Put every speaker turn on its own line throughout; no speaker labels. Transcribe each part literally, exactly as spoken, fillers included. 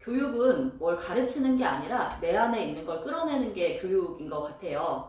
교육은 뭘 가르치는 게 아니라 내 안에 있는 걸 끌어내는 게 교육인 것 같아요.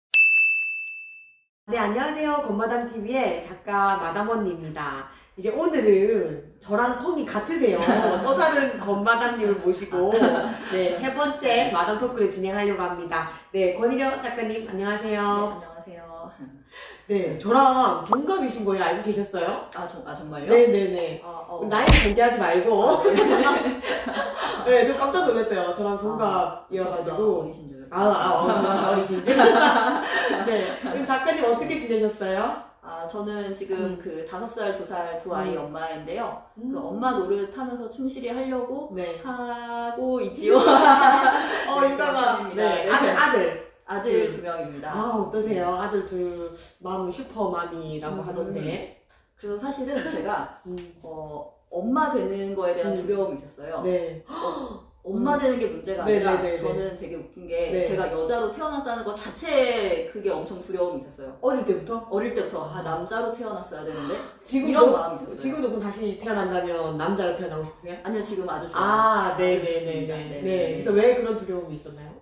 네, 안녕하세요. 건마담티비의 작가 마담 언니입니다. 이제 오늘은 저랑 성이 같으세요. 또 다른 건마담님을 모시고 네, 세 번째 마담 토크를 진행하려고 합니다. 네, 권희려 작가님 안녕하세요.
네, 안녕하세요.
네, 저랑 동갑이신 거예요. 알고 계셨어요?
아, 정, 아 정말요?
네네네.
아, 어.
나이 공개하지 말고.
아, 네.
네, 저 깜짝 놀랐어요. 저랑 동갑이어가지고.
아, 어리신 줄.
아, 아, 어, 어리신 줄. 네. 그럼 작가님 어떻게 지내셨어요?
아, 저는 지금
음.
그 다섯 살, 두 살 두 아이
음.
엄마인데요.
음.
그 엄마 노릇 하면서 충실히 하려고
네.
하고 있지요.
어,
네,
일단은,
그런
네.
편입니다.
아들, 아들.
아들
그,
두 명입니다.
아, 어떠세요? 아들 두, 마음은 슈퍼맘이라고
음.
하던데.
그래서 사실은 제가
음.
어, 엄마 되는 거에 대한
음.
두려움이 있었어요.
네.
어, 엄마
음.
되는 게 문제가
네,
아니라
네, 네,
저는 되게 웃긴 게
네.
제가 여자로 태어났다는 것 자체에 그게 엄청 두려움이 있었어요.
어릴 때부터?
어릴 때부터 아, 남자로 태어났어야 되는데
지금도,
이런 마음이 있었어요.
지금도 그럼 다시 태어난다면 남자로 태어나고 싶으세요?
아니요, 지금 아주 좋아요.
아,
아주
네네네네.
좋습니다.
네.
네네네.
네. 그래서 왜 그런 두려움이 있었나요?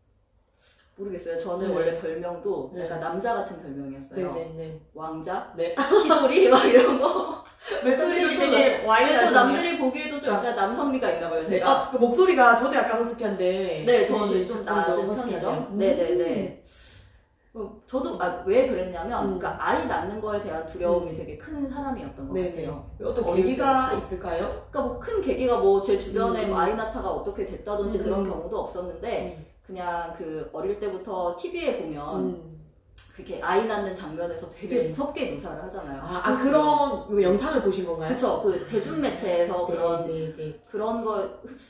모르겠어요. 저는
네.
원래 별명도
네.
약간 남자 같은 별명이었어요.
네네네.
왕자,
네.
히돌이 막 이런 거.
목소리도
좀
되게 와이드
네, 저 남들이 보기에도 좀 약간 남성미가 있나 봐요,
네.
제가.
아, 그 목소리가 저도 약간 허스키한데.
네, 저는
되게
좀
조금
낮은
더
편이죠.
허스키하네요.
네네네. 어, 저도 아, 왜 그랬냐면,
음.
그러니까 아이 낳는 거에 대한 두려움이
음.
되게 큰 사람이었던 것
네네.
같아요.
어떤
어릴
계기가
때부터.
있을까요?
그러니까 뭐 큰 계기가 뭐 제 주변에
음.
뭐 아이 낳다가 어떻게 됐다든지
음.
그런 경우도 없었는데,
음.
그냥 그 어릴 때부터 티비에 보면
음.
그렇게 아이 낳는 장면에서 되게
네.
무섭게 묘사를 하잖아요.
아, 아 그런 그 영상을 보신 건가요?
그쵸. 그 대중매체에서
네,
그런
네, 네.
그런 거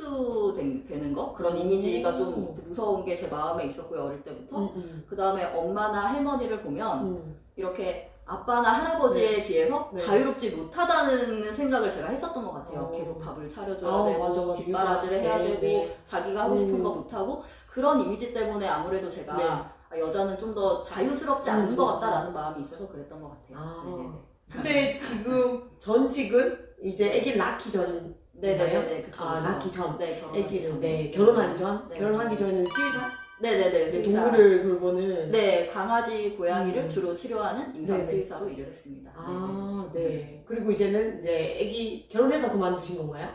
흡수되는 거? 그런
오.
이미지가 좀 무서운 게 제 마음에 있었고요, 어릴 때부터.
음, 음.
그 다음에 엄마나 할머니를 보면
음.
이렇게 아빠나 할아버지에 비해서
네.
자유롭지 못하다는 생각을 제가 했었던 것 같아요.
오.
계속 밥을 차려줘야
어,
되고,
맞아, 맞아.
뒷바라지를 해야
네,
되고,
네.
자기가 하고 싶은
음.
거 못하고, 그런 이미지 때문에 아무래도 제가
네.
아, 여자는 좀 더 자유스럽지 않은
음.
것 같다라는 마음이 있어서 그랬던 것 같아요.
아.
네네네.
근데 지금 전직은 이제 아기 낳기 전.
네네네. 그쵸.
아,
그쵸.
낳기 전.
네, 결혼하기
아기를,
전.
네, 결혼하기 전.
네.
결혼하기 전에는 수의사?
네네네.
이제
수의사.
동물을 돌보는.
네, 강아지, 고양이를
음.
주로 치료하는 임상
네네.
수의사로 일을 했습니다.
아,
네네.
네. 그리고 이제는 이제 아기 결혼해서 그만두신 건가요?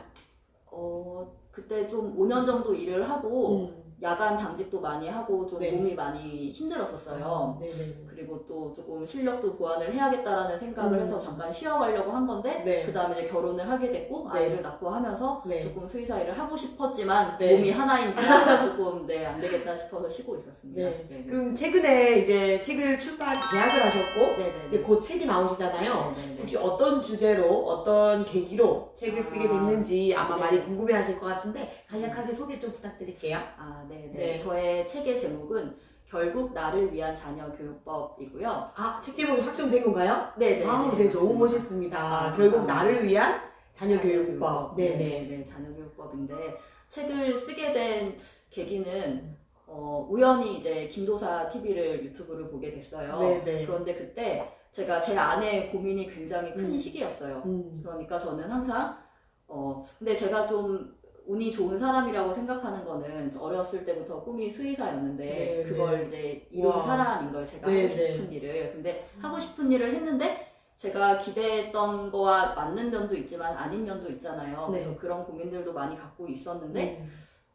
어, 그때 좀 오 년 정도 일을 하고,
음.
야간 당직도 많이 하고, 좀
네.
몸이 많이 힘들었었어요.
네네.
그리고 또 조금 실력도 보완을 해야겠다라는 생각을
음.
해서 잠깐 쉬어가려고 한 건데,
네.
그 다음에 이제 결혼을 하게 됐고,
네.
아이를 낳고 하면서
네.
조금 수의사 일을 하고 싶었지만,
네.
몸이 하나인지 조금 네, 안 되겠다 싶어서 쉬고 있었습니다.
네.
네네.
그럼 최근에 이제 책을 출판 계약을 하셨고,
네네네.
이제 곧 책이 나오시잖아요.
네네네.
혹시 어떤 주제로, 어떤 계기로 책을 쓰게
아,
됐는지 아마
네.
많이 궁금해 하실 것 같은데, 간략하게 소개 좀 부탁드릴게요.
아, 네네.
네.
저의 책의 제목은 결국 나를 위한 자녀 교육법이고요.
아, 책 제목이 확정된 건가요?
네네.
아, 네, 너무 멋있습니다.
아,
결국
감사합니다.
나를 위한 자녀,
자녀
교육법. 네네.
네네. 자녀 교육법인데 책을 쓰게 된 계기는 어, 우연히 이제 김도사 티비를 유튜브를 보게 됐어요.
네네.
그런데 그때 제가 제 안에 고민이 굉장히 큰
음.
시기였어요.
음.
그러니까 저는 항상 어 근데 제가 좀 운이 좋은 사람이라고 생각하는 거는 어렸을 때부터 꿈이 수의사였는데
네,
그걸
네.
이제 이룬
우와.
사람인 거예요. 제가
네,
하고
네.
싶은 일을. 근데 하고 싶은 일을 했는데 제가 기대했던 거와 맞는 면도 있지만 아닌 면도 있잖아요.
네.
그래서 그런 고민들도 많이 갖고 있었는데
음.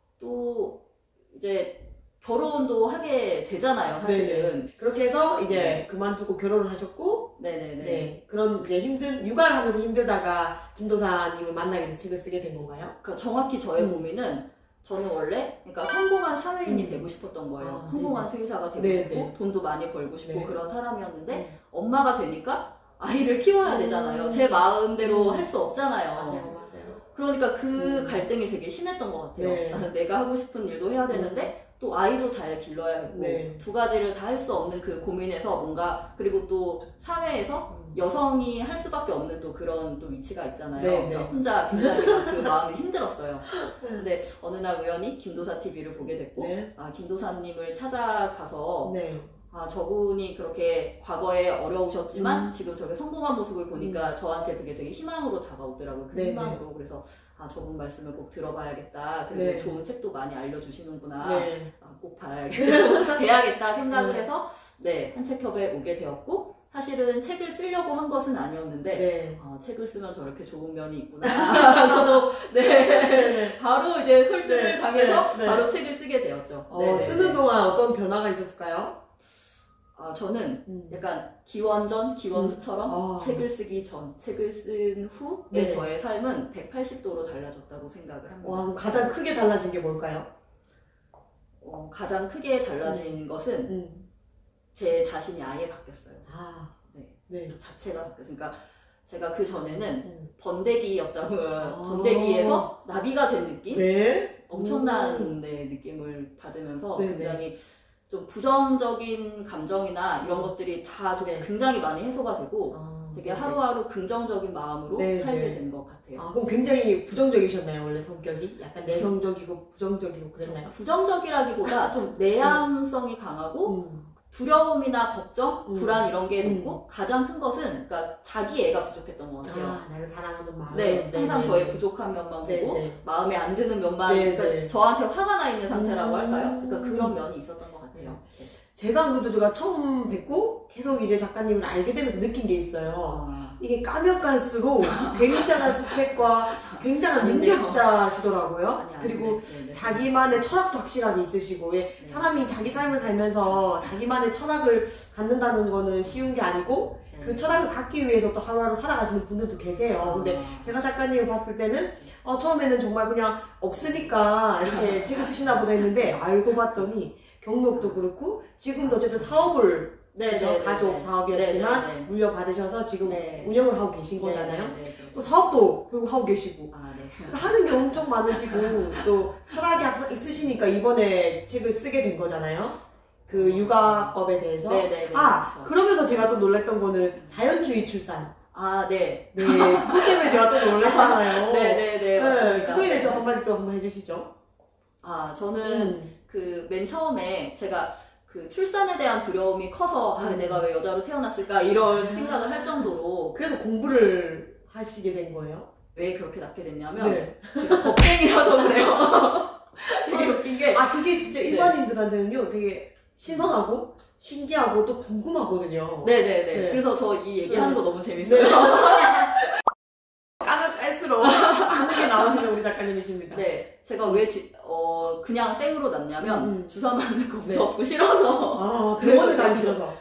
또 이제 결혼도 하게 되잖아요, 사실은.
그렇게 해서 이제
네.
그만두고 결혼을 하셨고,
네네네.
네. 그런 이제 힘든, 육아를 하면서 힘들다가 김도사님을 만나게 돼서 책을 쓰게 된 건가요?
그러니까 정확히 저의
음.
고민은 저는 원래 그러니까 성공한 사회인이
음.
되고 싶었던 거예요.
아,
성공한 수의사가 되고
네,
싶고
네.
돈도 많이 벌고 싶고
네.
그런 사람이었는데
네.
엄마가 되니까 아이를 키워야
음.
되잖아요. 제 마음대로
음.
할 수 없잖아요.
맞아요, 맞아요.
그러니까 그
음.
갈등이 되게 심했던 것 같아요.
네.
나는 내가 하고 싶은 일도 해야 되는데 또 아이도 잘 길러야겠고
네.
두 가지를 다 할 수 없는 그 고민에서 뭔가 그리고 또 사회에서
음.
여성이 할 수밖에 없는 또 그런 또 위치가 있잖아요.
네,
그러니까
네.
혼자 굉장히 막 그 마음이 힘들었어요. 근데 어느 날 우연히 김도사 티비를 보게 됐고
네.
아 김도사님을 찾아가서
네.
아, 저분이 그렇게 과거에 어려우셨지만
음.
지금 저게 성공한 모습을 보니까 저한테 그게 되게 희망으로 다가오더라고요. 그
네네.
희망으로. 그래서 아, 저분 말씀을 꼭 들어봐야겠다. 그리고
네.
좋은 책도 많이 알려주시는구나.
네.
아, 꼭 봐야겠다. 배야겠다 생각을
네.
해서 네, 한책협에 오게 되었고 사실은 책을 쓰려고 한 것은 아니었는데
네.
아, 책을 쓰면 저렇게 좋은 면이 있구나. 저도 네,
네.
바로 이제 설득을
네,
당해서
네, 네.
바로 책을 쓰게 되었죠.
어,
네, 네,
쓰는
네.
동안 어떤 변화가 있었을까요?
아, 저는
음.
약간 기원 전, 기원 후처럼
아.
책을 쓰기 전, 책을 쓴 후의
네.
저의 삶은 백팔십 도로 달라졌다고 생각을 합니다.
와, 그럼 가장 크게 달라진 게 뭘까요?
어, 가장 크게 달라진 것은
음.
제 자신이 아예 바뀌었어요.
아,
네.
네.
그 자체가 바뀌었어요. 그러니까 제가 그 전에는
음.
번데기였다고
아.
번데기에서 나비가 된 느낌?
네.
엄청난
음.
네, 느낌을 받으면서
네,
굉장히 좀 부정적인 감정이나 이런
음.
것들이 다 좀
네.
굉장히 많이 해소가 되고
아,
되게
네.
하루하루 긍정적인 마음으로
네,
살게
네.
된 것 같아요.
아, 그럼 굉장히 부정적이셨나요? 원래 성격이? 약간 내성적이고 부정적이고 그랬나요?
부정적이라기보다 좀 내향성이 강하고
음.
두려움이나 걱정,
음.
불안 이런 게
음.
높고 가장 큰 것은 그러니까 자기 애가 부족했던 것 같아요.
아, 나를 사랑하는 마음.
네, 항상
네,
저의
네.
부족한 면만
네,
보고
네.
마음에 안 드는 면만
네,
그러니까
네.
저한테 화가 나 있는 상태라고
음.
할까요? 그러니까 그런 면이 있었던 것 같아요. 네.
제가 아무래도 제가 처음 뵙고 계속 이제 작가님을 알게 되면서 느낀 게 있어요.
아,
이게 까면 깔수록 굉장한 스펙과 굉장한
아닌데요.
능력자시더라고요.
아니, 아니,
그리고
네, 네, 네.
자기만의 철학도 확실하게 있으시고, 예,
네.
사람이 자기 삶을 살면서 자기만의 철학을 갖는다는 거는 쉬운 게 아니고,
네.
그 철학을 갖기 위해서 또 하루하루 살아가시는 분들도 계세요. 근데
아,
제가 작가님을 봤을 때는 어, 처음에는 정말 그냥 없으니까 이렇게 책을 쓰시나 보다 했는데 알고 봤더니 경력도 그렇고 지금도 어쨌든 사업을
네,
그죠?
네, 네,
가족
네.
사업이었지만
네, 네, 네.
물려받으셔서 지금
네.
운영을 하고 계신
네,
거잖아요.
네, 네,
또
그렇죠.
사업도 결국 하고 계시고
아, 네.
그러니까 하는 게 엄청 많으시고 또 철학이 항상 있으시니까 이번에 책을 쓰게 된 거잖아요. 그 육아법에 대해서.
네, 네, 네.
아,
그렇죠.
그러면서 제가 또 놀랬던 거는 자연주의 출산.
아, 네.
네, 그것 때문에 제가 또 놀랐잖아요.
네, 네, 네, 맞습니다.
그거에 대해서
네.
한마디 또 한번 해주시죠.
아, 저는
음.
그 맨 처음에 제가 그 출산에 대한 두려움이 커서 아,
음.
내가 왜 여자로 태어났을까 이런
아.
생각을 할 정도로
그래서 공부를 하시게 된 거예요?
왜 그렇게 낳게 됐냐면
네.
제가 겁쟁이라서 그래요. 되게 웃긴 게
아, 그게 진짜
네.
일반인들한테는요, 되게 신선하고 신기하고 또 궁금하거든요.
네네네.
네.
그래서 저 이 얘기하는
네.
거 너무 재밌어요.
네. 까면 깔수록 아는 게 나오시는 우리 작가님이십니다.
네, 제가 왜 지, 어, 그냥 생으로 낳냐면
음, 음.
주사 맞는 거
네.
무섭고 싫어서
아,
그래서
병원을 가기
그래서
싫어서.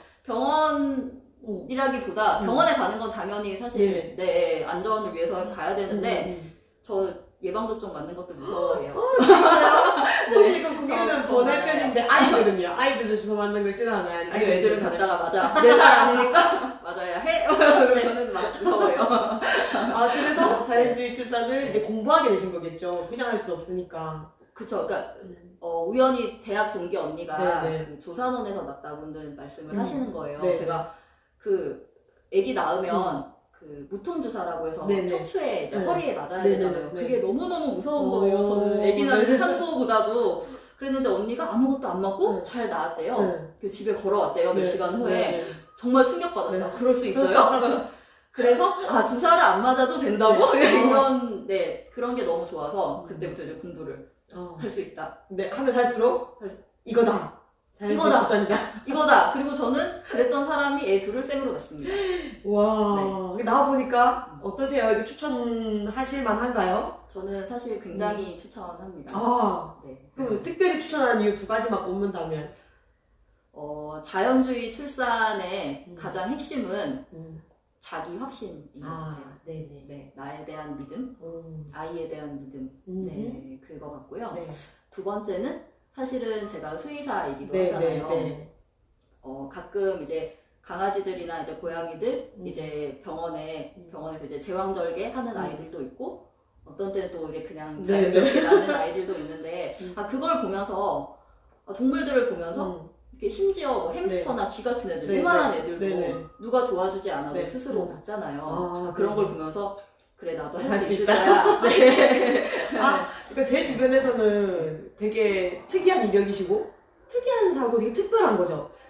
병원이라기보다
음.
병원에 가는 건 당연히 사실
네.
내 안전을 위해서 가야 되는데
음, 음.
저 예방접종 맞는 것도 무서워해요.
사실 이거
저
그게는 번외편인데 아이들은요? 아이들도 주소 맞는 걸 싫어하나요? 아니면
아니 애들은
괜찮아요?
갔다가 맞아 내 살 아니니까 맞아야 해. 그럼 저는 막 무서워요.
아, 그래서 자연주의 출산을 이제 공부하게 되신 거겠죠. 그냥 할 수 없으니까.
그쵸. 그러니까 어, 우연히 대학 동기 언니가
네, 네.
그 조산원에서 낳았다고는 말씀을
음.
하시는 거예요.
네.
제가 그 아기 낳으면 그 무통주사라고 해서
네, 네.
척추에 이제
네.
허리에 맞아야
네, 네,
되잖아요.
네.
그게 너무너무 무서운
오.
거예요. 저는 아기 낳는
네.
산거보다도. 그랬는데 언니가 아무것도 안 맞고
네.
잘 나았대요.
네.
그 집에 걸어왔대요. 몇
네.
시간 후에.
네.
정말 충격받았어요.
네.
그럴 수 있어요? 그래서 아 주사를 안 맞아도 된다고?
네.
그런 네 그런 게 너무 좋아서 그때부터 이제 공부를
어.
할 수 있다.
네, 하면 할수록 이거다. 자연주의
이거다.
출산이다.
이거다. 그리고 저는 그랬던 사람이 애 둘을 생으로 낳습니다.
와, 나와 보니까 어떠세요? 이거 추천하실 만한가요?
저는 사실 굉장히 추천합니다.
아,
네.
그럼 특별히 추천하는 이유 두 가지만 꼽는다면?
어, 자연주의 출산의
음.
가장 핵심은
음.
자기 확신인 것
아,
같아요.
네네.
네, 나에 대한 믿음,
음.
아이에 대한 믿음,
음.
네, 그거 같고요.
네.
두 번째는 사실은 제가 수의사이기도
네,
하잖아요.
네, 네.
어, 가끔 이제 강아지들이나 이제 고양이들
음.
이제 병원에
음.
병원에서 이제 제왕절개 하는
음.
아이들도 있고 어떤 때는 또 이제 그냥
네,
자연스럽게 낳는 아이들도 있는데
음.
아 그걸 보면서 어, 동물들을 보면서
음.
이렇게 심지어 뭐 햄스터나 쥐 같은 애들
네,
이만한
네.
애들도
네, 네.
누가 도와주지 않아도
네.
스스로
음.
낳잖아요.
아,
아, 그런
네.
걸 보면서 그래 나도
할
할
수
수 있을
있다.
거야. 네.
아, 그러니까 제 주변에서는 되게 특이한 이력이시고 특이한 사고 되게 특별한 거죠.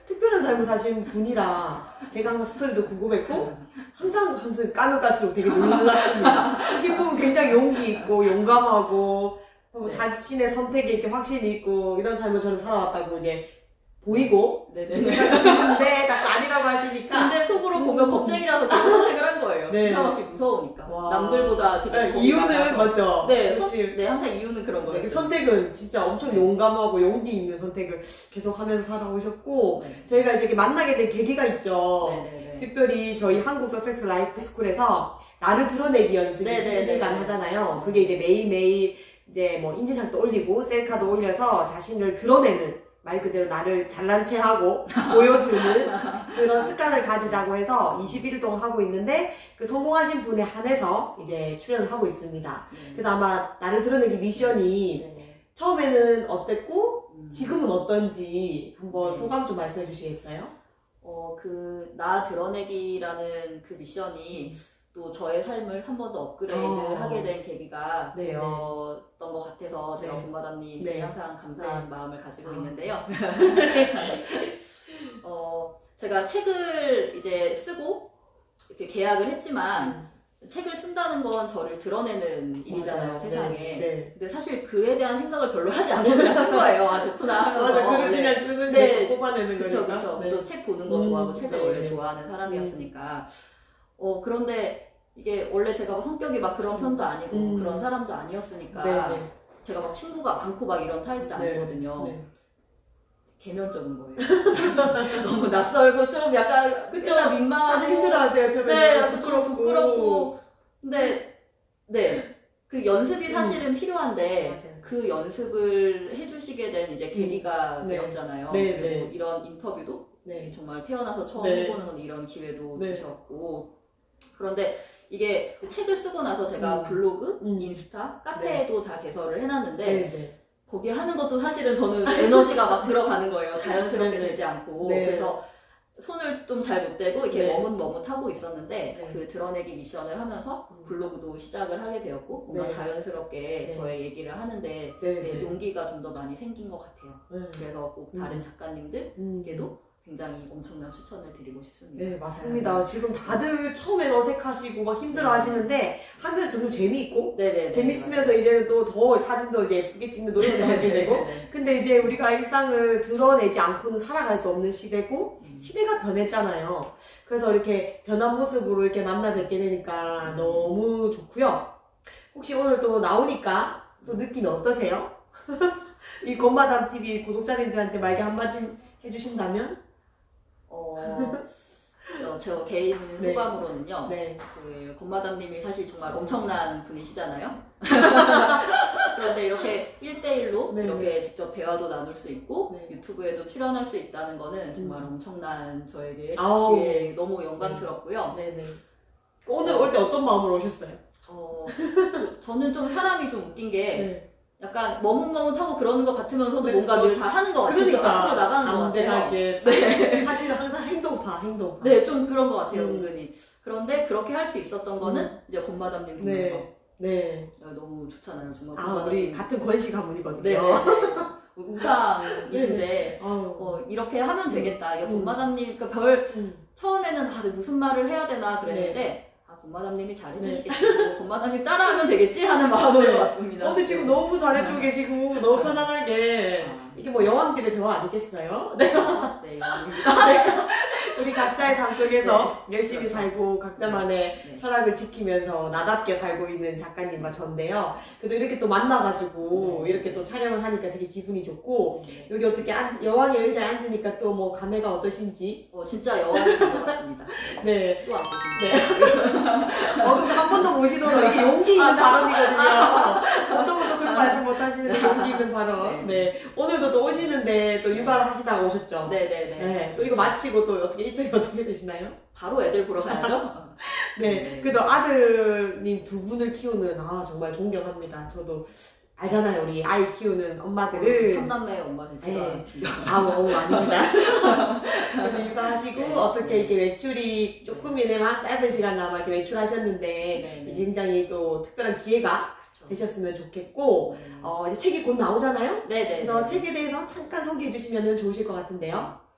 특별한 삶을 사신 분이라 제가 항상 스토리도 궁금했고 항상 항상 까면 깔수록 되게 놀랐습니다. 이 친구는 굉장히 용기 있고 용감하고 뭐
네.
자신의 선택에 이렇게 확신이 있고 이런 삶을 저는 살아왔다고 이제 보이고
네네네.
근데 자꾸 아니라고 하시니까
근데 속으로 보면 겁쟁이라서 그런 선택을 한 거예요.
네.
기가 막히게 무서우니까.
와.
남들보다 되게
네,
겁이
이유는
많아서.
맞죠?
네, 선,
그치.
네, 항상 이유는 그런
네,
거였어요.
그 선택은 진짜 엄청
네.
용감하고 용기 있는 선택을 계속 하면서 살아오셨고
네.
저희가 이제 이렇게 만나게 된 계기가 있죠.
네네네.
특별히 저희 한국 서섹스 라이프 스쿨에서 나를 드러내기 연습이
네네네.
십 일간 하잖아요. 그게 이제 매일매일 이제 뭐 인증샷도 올리고 셀카도 올려서 자신을 드러내는 말 그대로 나를 잘난 체 하고 보여주는 그런 습관을 가지자고 해서 이십일 일 동안 하고 있는데 그 성공하신 분에 한해서 이제 출연을 하고 있습니다.
네.
그래서 아마 나를 드러내기 미션이
네네.
처음에는 어땠고
음.
지금은 어떤지 한번
네.
소감 좀 말씀해 주시겠어요?
어, 그, 나 드러내기라는 그 미션이 또 저의 삶을 한 번 더 업그레이드
어.
하게 된 계기가
네,
되었던 것 같아서 제가
네.
본마담님께
네.
항상 감사한
네.
마음을 가지고
아.
있는데요. 어, 제가 책을 이제 쓰고 이렇게 계약을 했지만 책을 쓴다는 건 저를 드러내는 일이잖아요,
맞아요.
세상에.
네, 네.
근데 사실 그에 대한 생각을 별로 하지 않고 그냥 쓴 거예요. 아, 좋구나 하면서.
맞아, 글을
원래.
그냥 쓰는
네.
게 뽑아내는
그쵸,
거니까.
그쵸.
네.
또 책 보는 거
음,
좋아하고 책을
네,
원래
네.
좋아하는 사람이었으니까. 어, 그런데 이게 원래 제가 성격이 막 그런 편도 아니고
음.
그런 사람도 아니었으니까
네, 네.
제가 막 친구가 많고 막 이런 타입도
네,
아니거든요.
네.
개면적인 거예요. 너무 낯설고 좀 약간
그쵸.
일단 민망하고
다들 힘들어하세요. 처음에
네,
너무
약간 좀 부끄럽고 근데 네. 그 연습이
음.
사실은 필요한데
맞아요.
그 연습을 해주시게 된 이제 계기가
네.
되었잖아요.
네,
그리고
네.
이런 인터뷰도
네.
정말 태어나서 처음
네.
해보는 이런 기회도
네.
주셨고 그런데 이게 책을 쓰고 나서 제가
음.
블로그,
음.
인스타, 카페에도 다 개설을 해놨는데
네, 네.
거기 하는 것도 사실은 저는 에너지가 막 들어가는 거예요. 자연스럽게
네, 네.
되지 않고
네.
그래서 손을 좀 잘 못 대고 이렇게
네.
머뭇머뭇하고 있었는데
네.
그 드러내기 미션을 하면서
음.
블로그도 시작을 하게 되었고 뭔가
네.
자연스럽게
네.
저의 얘기를 하는데
네,
네,
네.
용기가 좀 더 많이 생긴 것 같아요.
네.
그래서 꼭 다른
음.
작가님들께도
음.
굉장히 엄청난 추천을 드리고 싶습니다.
네, 맞습니다. 지금 다들 처음엔 어색하시고 막 힘들어 하시는데 하면서 너무 재미있고
네네.
재밌으면서 이제는 또 더 사진도 이제 예쁘게 찍는 노력도 하게 되고 근데 이제 우리가 일상을 드러내지 않고는 살아갈 수 없는 시대고 시대가 변했잖아요. 그래서 이렇게 변한 모습으로 이렇게 만나 뵙게 되니까 너무 좋고요. 혹시 오늘 또 나오니까 또 느낌이 어떠세요? 이 건마담 티비 구독자님들한테 말게 한마디 해주신다면?
어, 어, 저 개인
네.
소감으로는요.
네.
그 건마담님이 사실 정말 엄청난 분이시잖아요. 그런데 이렇게 일 대일로
네,
이렇게 직접 대화도 나눌 수 있고
네.
유튜브에도 출연할 수 있다는 거는 정말
음.
엄청난 저에게
아우.
기회 너무 영광스럽고요.
네네. 오늘 올 때 어떤 마음으로 오셨어요?
어, 그 저는 좀 사람이 좀 웃긴 게
네.
약간 머뭇머뭇하고 그러는 것 같으면서도
네,
뭔가
너-
늘 다 하는 것 같아요.
그러니까
앞으로 나가는 것 같아요.
담대하게
네.
사실은 항상 행동파 행동파
네, 좀 그런 것 같아요,
음.
은근히. 그런데 그렇게 할 수 있었던 거는
음.
이제 건마담님 보면서
네. 네.
너무 좋잖아요, 정말.
아
건마담님.
우리 같은 권씨 가문이거든요.
네, 네, 네. 우상이신데
아우.
어, 이렇게 하면 되겠다. 이게
음.
건마담님, 그러니까 별
음.
처음에는 아, 내가 무슨 말을 해야 되나 그랬는데
네.
아, 건마담님이 잘 해주시겠지. 뭐 건마담님 따라하면 되겠지 하는 마음으로
네.
왔습니다.
어, 근데 지금 너무 잘해주고 계시고 너무 편안하게
아.
이게 뭐 여왕들의 대화 아니겠어요? 네.
네, 영광입니다.
우리 각자의 삶 속에서 열심히
그렇죠.
살고 각자만의
네.
철학을 지키면서 나답게 살고 있는 작가님과 전데요. 그래도 이렇게 또 만나가지고
네.
이렇게 또 촬영을 하니까 되게 기분이 좋고
네.
여기 어떻게 앉, 여왕의 의자에 앉으니까 또 뭐 감회가 어떠신지.
어, 진짜 여왕이 된 것 같습니다.
네.
또 안 보십니다.
어, 근데 한 번 더 모시도록 이게 용기 있는
아, 나-
발언이거든요. 어떤 분도 그런 말씀 못 하시는데 용기 있는 발언.
네.
네. 오늘도 또 오시는데 또 육아를 하시다가 오셨죠.
네네네.
네. 또 이거 마치고 또 어떻게 일정이 어떻게 되시나요?
바로 애들 보러 가야죠?
네.
네.
그래도 아드님 두 분을 키우는 아 정말 존경합니다. 저도 알잖아요. 우리 아이 키우는 엄마들은
삼남매 엄마는 제가
네.
중요.
아, 뭐, 아닙니다. 그래서 육아하시고
네.
어떻게 이렇게 외출이 조금이나마 짧은 시간나마 이렇게 외출하셨는데
네, 네.
굉장히 또 특별한 기회가
그렇죠.
되셨으면 좋겠고
네.
어, 이제 책이 곧 나오잖아요.
네네.
그래서 책에 대해서 잠깐 소개해 주시면 좋으실 것 같은데요.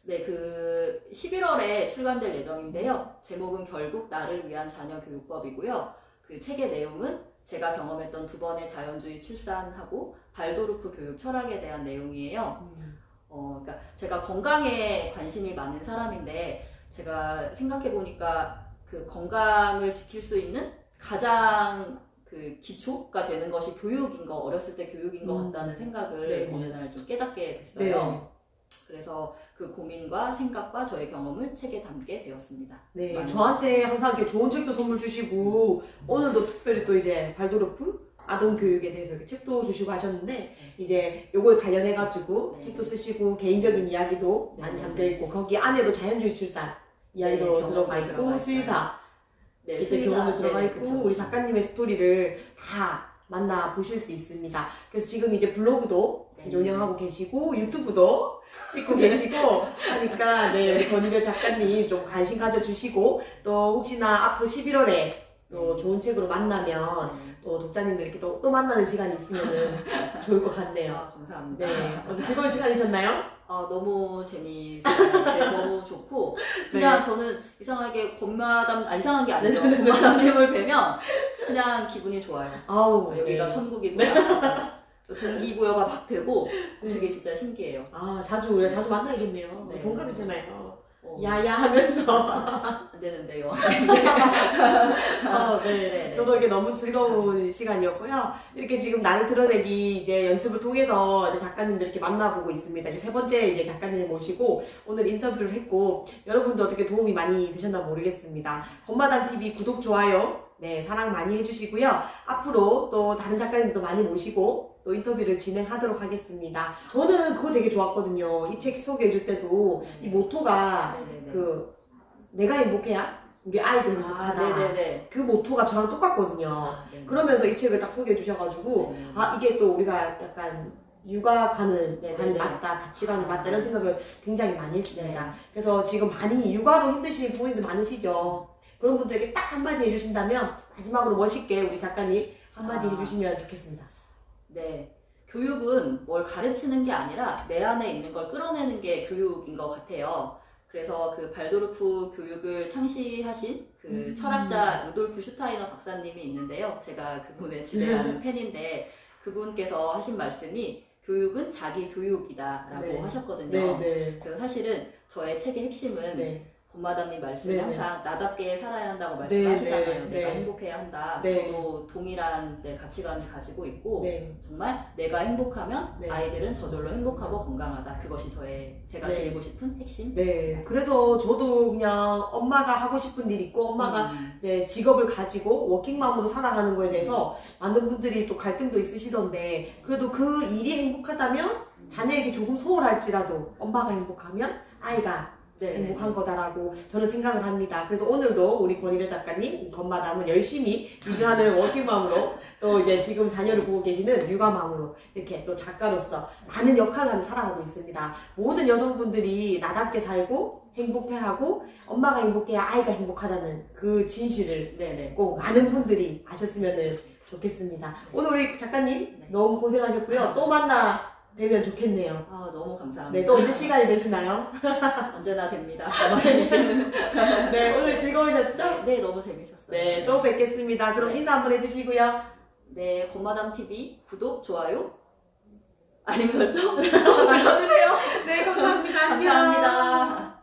네, 그 십일월에 출간될 예정인데요. 제목은 결국 나를 위한 자녀 교육법이고요. 그 책의 내용은 제가 경험했던 두 번의 자연주의 출산하고 발도르프 교육 철학에 대한 내용이에요.
음.
어, 그러니까 제가 건강에 관심이 많은 사람인데 제가 생각해 보니까 그 건강을 지킬 수 있는 가장 그 기초가 되는 것이 교육인 거, 어렸을 때 교육인 것
음.
같다는 생각을
네.
어느 날 좀 깨닫게 됐어요.
네.
그래서 그 고민과 생각과 저의 경험을 책에 담게 되었습니다.
네,
많은
저한테 항상 이렇게 좋은 책도 선물 주시고 오늘도 특별히 또 이제 발도르프 아동 교육에 대해서 이렇게 책도 주시고 하셨는데 이제 요거에 관련해가지고
네.
책도 쓰시고 개인적인 이야기도
네.
많이 담겨 있고 거기 안에도 자연주의 출산 이야기도
네,
들어가
경험도
있고
들어가
수의사
네,
이때
수의사,
경험도 들어가
네네,
있고
그쵸,
우리
그쵸.
작가님의 스토리를 다 만나 보실 수 있습니다. 그래서 지금 이제 블로그도
네.
이제 운영하고 계시고 유튜브도 찍고 계시고 하니까 네 우리 권일여 작가님 좀 관심 가져주시고 또 혹시나 앞으로 십일월에 또 좋은 책으로 만나면
네.
또 독자님들 이렇게 또, 또 만나는 시간이 있으면 좋을 것 같네요.
아, 감사합니다.
네, 오늘 즐거운 시간이셨나요?
아, 너무 재미있어요. 네, 너무 좋고 그냥 저는 이상하게 권마담, 아 이상한 게 아니죠. 권마담님을 뵈면 그냥 기분이 좋아요.
아우
어, 여기가
네.
천국이구나. 또 동기부여가 막 되고
네.
되게 진짜 신기해요.
아 자주 우리가 자주 만나야겠네요.
네.
동갑이잖아요.
어,
야야 하면서
안 되는데요.
어, 네.
네, 네.
저도 이게 너무 즐거운 시간이었고요. 이렇게 지금 나를 드러내기 이제 연습을 통해서 이제 작가님들 이렇게 만나보고 있습니다. 이제 세 번째 이제 작가님을 모시고 오늘 인터뷰를 했고 여러분도 어떻게 도움이 많이 되셨나 모르겠습니다. 건마담 티비 구독, 좋아요, 네, 사랑 많이 해주시고요. 앞으로 또 다른 작가님도 많이 모시고 또 인터뷰를 진행하도록 하겠습니다. 저는 그거 되게 좋았거든요. 이 책 소개해줄 때도 이 모토가
네네네.
그 내가 행복해야 우리 아이도 행복하다.
아, 네네네.
그 모토가 저랑 똑같거든요.
아, 네네.
그러면서 이 책을 딱 소개해 주셔가지고
네네.
아 이게 또 우리가 약간 육아 가는
네네네.
관이 맞다, 가치관이
아.
맞다 이런 생각을 굉장히 많이 했습니다.
네.
그래서 지금 많이 육아로 힘드시는 부모님들 많으시죠. 그런 분들에게 딱 한마디 해주신다면 마지막으로 멋있게 우리 작가님 한마디
아.
해주시면 좋겠습니다.
네. 교육은 뭘 가르치는 게 아니라 내 안에 있는 걸 끌어내는 게 교육인 것 같아요. 그래서 그 발도르프 교육을 창시하신 그
음.
철학자 루돌프 슈타이너 박사님이 있는데요. 제가 그분의 지대한 팬인데 그분께서 하신 말씀이 교육은 자기 교육이다라고
네.
하셨거든요.
네, 네.
그래서 사실은 저의 책의 핵심은
네.
권마담님 말씀이
네네.
항상 나답게 살아야 한다고
네네.
말씀하시잖아요.
네.
내가 행복해야 한다.
네.
저도 동일한 네, 가치관을 가지고 있고
네.
정말 내가 행복하면
네.
아이들은 저절로 행복하고 건강하다. 그것이 저의 제가
네.
드리고 싶은 핵심.
네. 그래서 저도 그냥 엄마가 하고 싶은 일 있고 엄마가
음,
이제 직업을 가지고 워킹맘으로 살아가는 거에 대해서 많은 분들이 또 갈등도 있으시던데 그래도 그 일이 행복하다면 자녀에게 조금 소홀할지라도 엄마가 행복하면 아이가
네.
행복한 거다라고 저는 생각을 합니다. 그래서 오늘도 우리 권일여 작가님 건마담은 열심히 일을 하는 워킹맘으로 또 이제 지금 자녀를 보고 계시는 육아맘으로 이렇게 또 작가로서 많은 역할을 하며 살아가고 있습니다. 모든 여성분들이 나답게 살고 행복해하고 엄마가 행복해야 아이가 행복하다는 그 진실을
네네.
꼭 많은 분들이 아셨으면 좋겠습니다. 오늘 우리 작가님
네.
너무 고생하셨고요. 또 만나 뵈면 좋겠네요.
아 너무 감사합니다.
네, 또 언제 시간이 되시나요?
언제나 됩니다.
네, 오늘 즐거우셨죠?
네, 네, 너무 재밌었어요.
네, 또 뵙겠습니다. 그럼
네.
인사 한번 해주시고요.
네, 권마담 티비 구독, 좋아요, 알림 설정 눌러주세요.
네, 감사합니다. 안녕.
감사합니다.